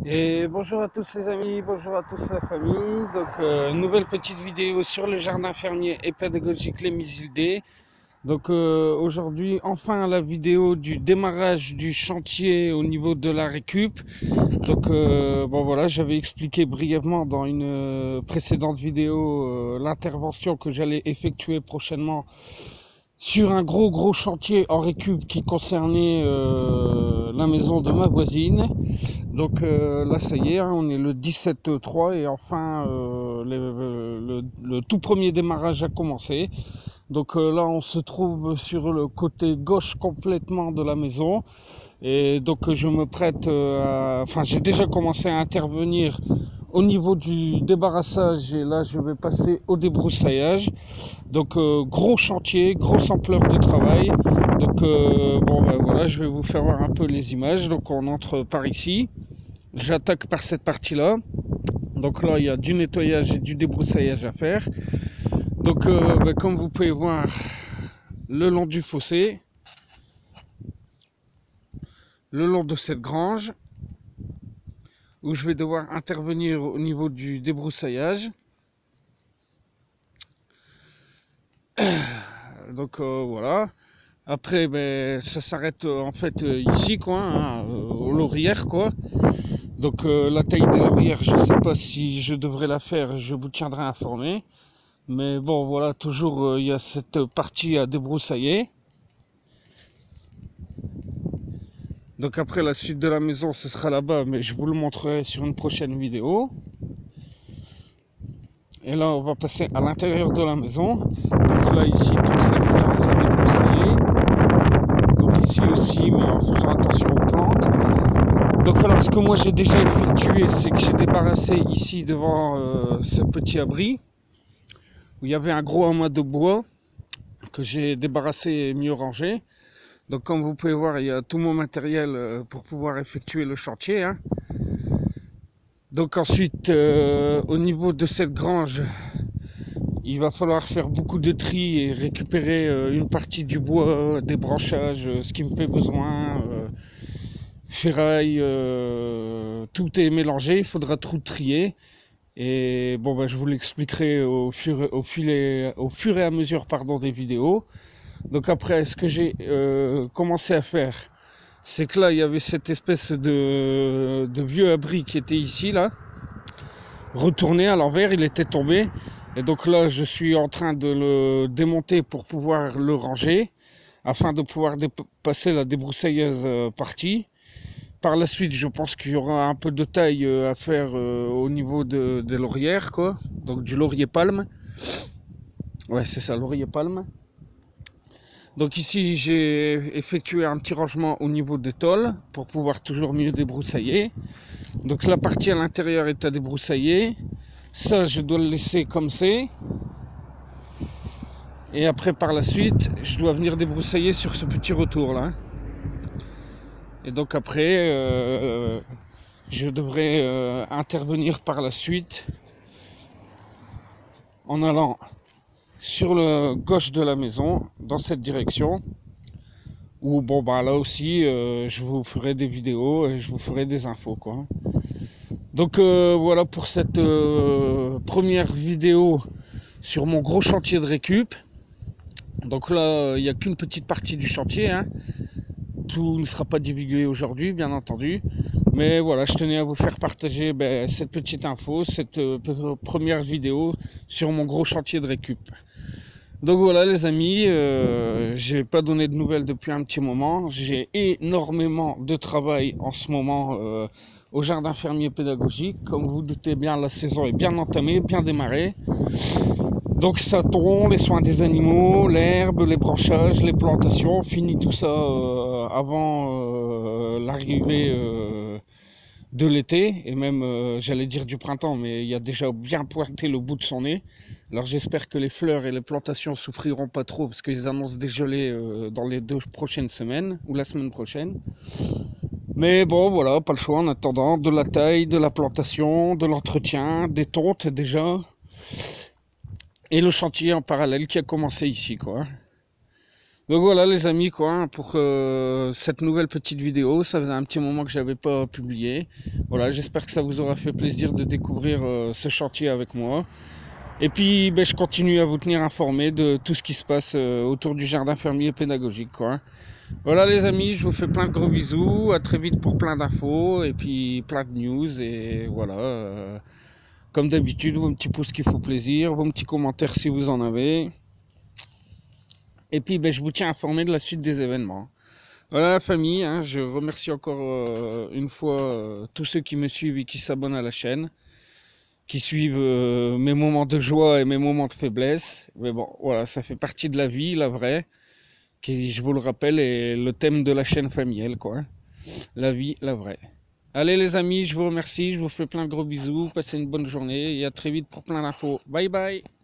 Et bonjour à tous les amis, bonjour à tous la famille. Donc nouvelle petite vidéo sur le jardin fermier et pédagogique Les Mizildés. Donc aujourd'hui enfin la vidéo du démarrage du chantier au niveau de la récup. Donc bon voilà, j'avais expliqué brièvement dans une précédente vidéo l'intervention que j'allais effectuer prochainement sur un gros chantier en récup qui concernait la maison de ma voisine. Donc là ça y est, hein, on est le 17/3 et enfin le tout premier démarrage a commencé. Donc là on se trouve sur le côté gauche complètement de la maison et donc je me prête enfin j'ai déjà commencé à intervenir au niveau du débarrassage et là je vais passer au débroussaillage. Donc gros chantier, grosse ampleur de travail. Donc bon ben voilà, je vais vous faire voir un peu les images. Donc on entre par ici. J'attaque par cette partie-là. Donc là, il y a du nettoyage et du débroussaillage à faire. Donc, comme vous pouvez voir, le long du fossé, le long de cette grange, où je vais devoir intervenir au niveau du débroussaillage. Donc voilà. Après, ça s'arrête en fait ici, quoi, hein, aux laurières, quoi. Donc la taille des laurières, je ne sais pas si je devrais la faire, je vous tiendrai informé. Mais bon, voilà, toujours il y a cette partie à débroussailler. Donc après la suite de la maison, ce sera là-bas, mais je vous le montrerai sur une prochaine vidéo. Et là, on va passer à l'intérieur de la maison. Donc là, ici, toute cette séance à débroussailler. Donc ici aussi, mais en faisant attention aux plantes. Donc alors, ce que moi j'ai déjà effectué, c'est que j'ai débarrassé ici devant ce petit abri, où il y avait un gros amas de bois que j'ai débarrassé et mieux rangé. Donc comme vous pouvez voir, il y a tout mon matériel pour pouvoir effectuer le chantier, hein. Donc ensuite, au niveau de cette grange, il va falloir faire beaucoup de tri et récupérer une partie du bois, des branchages, ce qui me fait besoin, ferraille, tout est mélangé, il faudra tout trier. Et bon, je vous l'expliquerai au fur et à mesure des vidéos. Donc après, ce que j'ai commencé à faire, c'est que là, il y avait cette espèce de vieux abri qui était ici, là, retourné à l'envers, il était tombé. Et donc là, je suis en train de le démonter pour pouvoir le ranger, afin de pouvoir passer la débroussailleuse partie. Par la suite, je pense qu'il y aura un peu de taille à faire au niveau des laurières, quoi. Donc du laurier palme. Ouais, c'est ça, laurier palme. Donc ici, j'ai effectué un petit rangement au niveau des tôles pour pouvoir toujours mieux débroussailler. Donc la partie à l'intérieur est à débroussailler. Ça, je dois le laisser comme c'est. Et après, par la suite, je dois venir débroussailler sur ce petit retour-là. Et donc après, je devrais intervenir par la suite en allant sur le gauche de la maison, dans cette direction. Où bon là aussi, je vous ferai des vidéos et je vous ferai des infos, quoi. Donc voilà pour cette première vidéo sur mon gros chantier de récup. Donc là, il n'y a qu'une petite partie du chantier, hein. Tout ne sera pas divulgué aujourd'hui, bien entendu. Mais voilà, je tenais à vous faire partager cette petite info, cette première vidéo sur mon gros chantier de récup. Donc voilà les amis, j'ai pas donné de nouvelles depuis un petit moment. J'ai énormément de travail en ce moment au jardin fermier pédagogique. Comme vous doutez bien, la saison est bien entamée, bien démarrée. Donc ça tombe, les soins des animaux, l'herbe, les branchages, les plantations, on finit tout ça avant l'arrivée de l'été, et même j'allais dire du printemps, mais il y a déjà bien pointé le bout de son nez. Alors j'espère que les fleurs et les plantations souffriront pas trop, parce qu'ils annoncent des gelées dans les 2 prochaines semaines, ou la semaine prochaine. Mais bon voilà, pas le choix en attendant, de la taille, de la plantation, de l'entretien, des tontes déjà. Et le chantier en parallèle qui a commencé ici, quoi. Donc voilà les amis quoi, hein, pour cette nouvelle petite vidéo, ça faisait un petit moment que j'avais pas publié. Voilà, j'espère que ça vous aura fait plaisir de découvrir ce chantier avec moi. Et puis ben, je continue à vous tenir informé de tout ce qui se passe autour du jardin fermier pédagogique quoi. Voilà les amis, je vous fais plein de gros bisous, à très vite pour plein d'infos et puis plein de news et voilà. Comme d'habitude, vos petits pouces qui font plaisir, vos petits commentaires si vous en avez. Et puis ben, je vous tiens informé de la suite des événements. Voilà la famille, hein, je remercie encore une fois tous ceux qui me suivent et qui s'abonnent à la chaîne, qui suivent mes moments de joie et mes moments de faiblesse. Mais bon, voilà, ça fait partie de la vie, la vraie, qui, je vous le rappelle, est le thème de la chaîne familiale, quoi. La vie, la vraie. Allez les amis, je vous remercie, je vous fais plein de gros bisous, passez une bonne journée et à très vite pour plein d'infos. Bye bye!